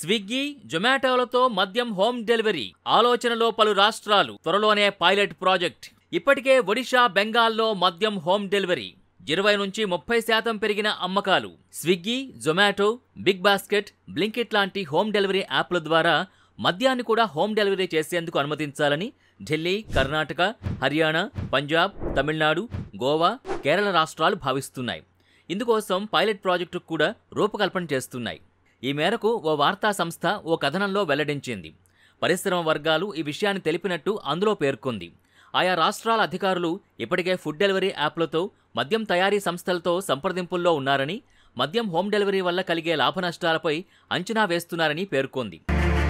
Swiggy, జొమాటోలతో మద్యం home delivery ఆలోచనలో పలు రాష్ట్రాలు, త్వరలోనే పైలట్ ప్రాజెక్ట్. ఇప్పటికే ఒడిషా, బెంగాల్లో మద్యం హోమ్ డెలివరీ 20 నుంచి 30% పెరిగిన అమ్మకాలు. Swiggy, Zomato, big basket, Blinkit లాంటి హోమ్ డెలివరీ యాప్ల ద్వారా మద్యాన్ని కూడా హోమ్ డెలివరీ చేసేందుకు అనుమతించాలని ఢిల్లీ, కర్ణాటక, హర్యానా, పంజాబ్, తమిళనాడు, గోవా, కేరళ రాష్ట్రాలు భావిస్తున్నాయి. ఇందుకోసం పైలట్ ప్రాజెక్టుకు కూడా రూపకల్పన చేస్తున్నాయి. ఈ మేరకు ఓ వార్తా సంస్థ ఓ కథనంలో వెల్లడించింది. పరిశ్రమ వర్గాలు ఈ విషయాన్ని తెలిపినట్టు అందులో పేర్కొంది. ఆయా రాష్ట్రాల అధికారులు ఇప్పటికే ఫుడ్ డెలివరీ యాప్లతో, మద్యం తయారీ సంస్థలతో సంప్రదింపుల్లో ఉన్నారని, మద్యం హోమ్ డెలివరీ వల్ల కలిగే లాభనష్టాలపై అంచనా వేస్తున్నారని పేర్కొంది.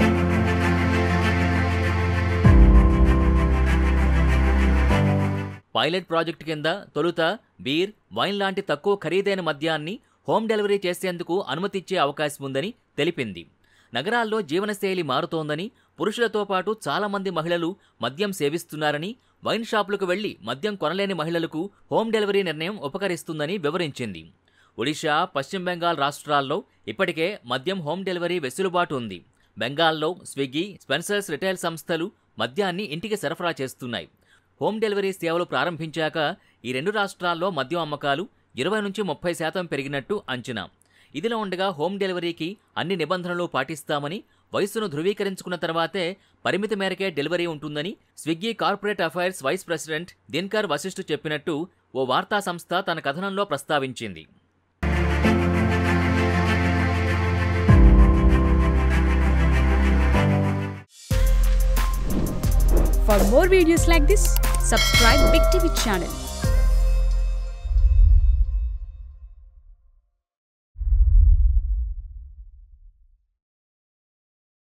పైలట్ ప్రాజెక్టు కింద తొలుత బీర్, వైన్ లాంటి తక్కువ ఖరీదైన మద్యాన్ని హోమ్ డెలివరీ చేసేందుకు అనుమతిచ్చే అవకాశం ఉందని తెలిపింది. నగరాల్లో జీవనశైలి మారుతోందని, పురుషులతో పాటు చాలామంది మహిళలు మద్యం సేవిస్తున్నారని, వైన్ షాపులకు వెళ్లి మద్యం కొనలేని మహిళలకు హోమ్ డెలివరీ నిర్ణయం ఉపకరిస్తుందని వివరించింది. ఒడిషా, పశ్చిమ బెంగాల్ రాష్ట్రాల్లో ఇప్పటికే మద్యం హోమ్ డెలివరీ వెసులుబాటు ఉంది. బెంగాల్లో స్విగ్గీ, స్పెన్సర్స్ రిటైల్ సంస్థలు మద్యాన్ని ఇంటికి సరఫరా చేస్తున్నాయి. హోమ్ డెలివరీ సేవలు ప్రారంభించాక ఈ రెండు రాష్ట్రాల్లో మద్యం అమ్మకాలు 20 నుంచి 30% పెరిగినట్టు అంచనా. ఇదిలా ఉండగా హోమ్ డెలివరీకి అన్ని నిబంధనలు పాటిస్తామని, వయస్సును ధృవీకరించుకున్న తర్వాతే పరిమితి మేరకే డెలివరీ ఉంటుందని Swiggy corporate affairs vice president Dinakar Vashisht చెప్పినట్టు ఓ వార్తా సంస్థ తన కథనంలో ప్రస్తావించింది. For more videos like this, subscribe Big TV channel.